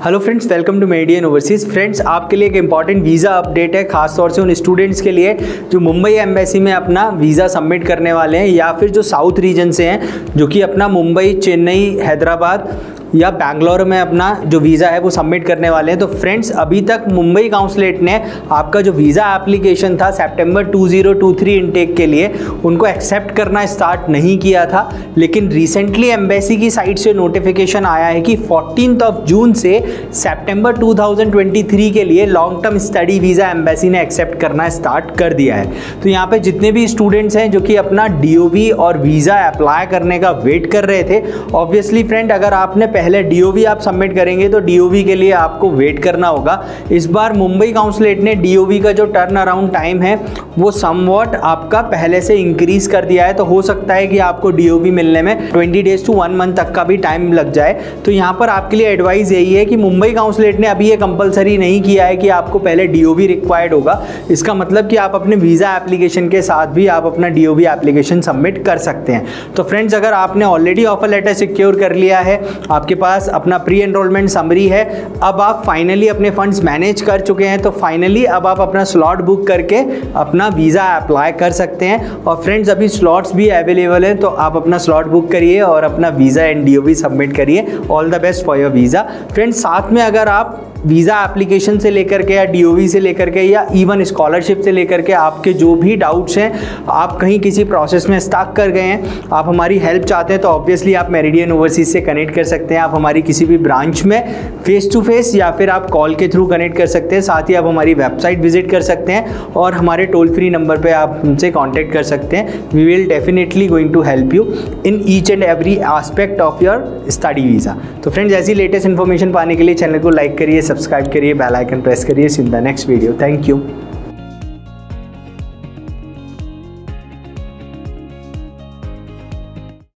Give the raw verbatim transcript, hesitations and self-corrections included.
Hello friends, welcome to median overseas. Friends, आपके लिए एक इंपॉर्टेंट वीज़ा अपडेट है, खासतौर से उन स्टूडेंट्स के लिए जो मुंबई एम्बेसी में अपना वीज़ा सबमिट करने वाले हैं या फिर जो साउथ रीजन से हैं, जो कि अपना मुंबई, चेन्नई, हैदराबाद या बैंगलोर में अपना जो वीज़ा है वो सबमिट करने वाले हैं। तो फ्रेंड्स, अभी तक मुंबई काउंसलेट ने आपका जो वीज़ा एप्लीकेशन था सितंबर दो हज़ार तेईस इनटेक के लिए, उनको एक्सेप्ट करना स्टार्ट नहीं किया था। लेकिन रिसेंटली एम्बेसी की साइट से नोटिफिकेशन आया है कि फोर्टीन्थ ऑफ जून से सितंबर दो हज़ार तेईस के लिए long term study visa embassy ने एक्सेप्ट करना स्टार्ट कर दिया है। तो यहाँ पे जितने भी स्टूडेंट्स हैं जो कि अपना डीओवी और वीज़ा अप्लाई करने का वेट कर रहे थे, ऑब्वियसली फ्रेंड, अगर आपने पहले डीओवी आप सबमिट करेंगे तो डीओवी के लिए आपको वेट करना होगा। इस बार मुंबई काउंसलेट ने डीओवी का जो टर्न अराउंड टाइम है वो समवॉट आपका पहले से इंक्रीज कर दिया है। तो हो सकता है कि आपको डीओवी मिलने में बीस डेज टू वन मंथ तक का भी टाइम लग जाए। तो यहाँ पर आपके लिए एडवाइस यही है कि मुंबई काउंसलेट ने अभी ये कंपलसरी नहीं किया है कि आपको पहले डीओवी रिक्वायर्ड होगा। इसका मतलब कि आप अपने वीज़ा एप्लीकेशन के साथ भी आप अपना डीओवी एप्लीकेशन सबमिट कर सकते हैं। तो फ्रेंड्स, अगर आपने ऑलरेडी ऑफर लेटर सिक्योर कर लिया है, आपके पास अपना प्री एनरोलमेंट समरी है, अब आप फाइनली अपने फंड्स मैनेज कर चुके हैं, तो फाइनली अब आप अपना स्लॉट बुक करके अपना वीज़ा अप्लाई कर सकते हैं। और फ्रेंड्स, अभी स्लॉट्स भी अवेलेबल हैं, तो आप अपना स्लॉट बुक करिए और अपना वीज़ा एंड डीओवी सबमिट करिए। All the best for your visa. Friends, साथ में अगर आप वीज़ा एप्लीकेशन से लेकर के या डीओवी से लेकर के या इवन स्कॉलरशिप से लेकर के आपके जो भी डाउट्स हैं, आप कहीं किसी प्रोसेस में स्टक कर गए हैं, आप हमारी हेल्प चाहते हैं, तो ऑब्वियसली आप मेरिडियन ओवरसीज से कनेक्ट कर सकते हैं। आप हमारी किसी भी ब्रांच में फेस टू फेस या फिर आप कॉल के थ्रू कनेक्ट कर सकते हैं। साथ ही आप हमारी वेबसाइट विजिट कर सकते हैं और हमारे टोल फ्री नंबर पर आप हमसे कॉन्टैक्ट कर सकते हैं। We will definitely going to help you in each and every aspect of your study visa. तो फ्रेंड्स, ऐसी लेटेस्ट इन्फॉर्मेशन पाने के लिए चैनल को लाइक करिए, सब्सक्राइब करिए, बेल आइकन प्रेस करिए। In the next video, thank you.